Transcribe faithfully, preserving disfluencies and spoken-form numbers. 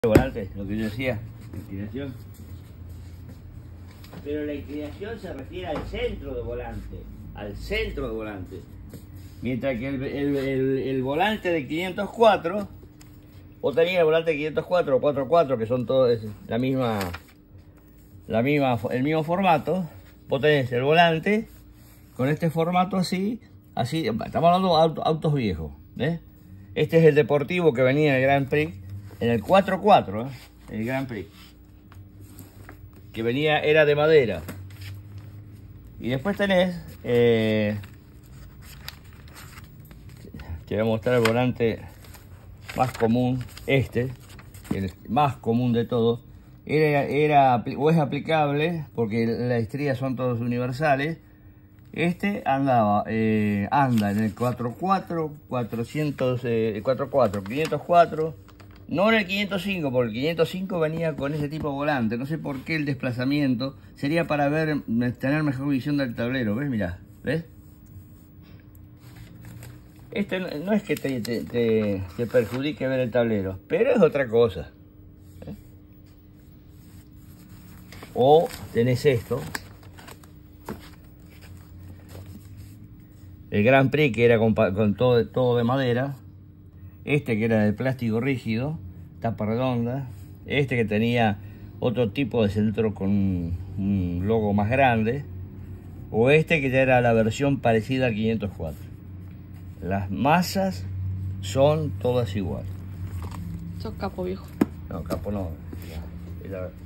Volante, lo que yo decía, inclinación. Pero la inclinación se refiere al centro de volante, al centro de volante. Mientras que el, el, el, el volante de quinientos cuatro, vos tenías el volante de quinientos cuatro o cuatrocientos cuatro, que son todos la misma, la misma, el mismo formato. Vos tenés el volante con este formato así, así, estamos hablando de autos, autos viejos, ¿ves? Este es el deportivo que venía en el Grand Prix. En el cuatro cuatro, ¿eh? El Grand Prix, que venía, era de madera. Y después tenés, eh, te voy a mostrar el volante más común, este, el más común de todos. Era, era, o es aplicable, porque las estrías son todas universales. Este andaba, eh, anda en el cuatro cuatro, cuatrocientos, eh, cuatro cuatro, quinientos cuatro. No en el quinientos cinco, porque el quinientos cinco venía con ese tipo de volante. No sé por qué el desplazamiento. Sería para ver, tener mejor visión del tablero. ¿Ves? Mirá, ¿ves? Este no, no es que te, te, te, te perjudique ver el tablero, pero es otra cosa. ¿Eh? O tenés esto. El Grand Prix, que era con, con todo, todo de madera. Este que era de plástico rígido, tapa redonda. Este que tenía otro tipo de centro con un, un logo más grande. O este que ya era la versión parecida al quinientos cuatro. Las masas son todas iguales. Sos capo, viejo. No, capo no. La, la,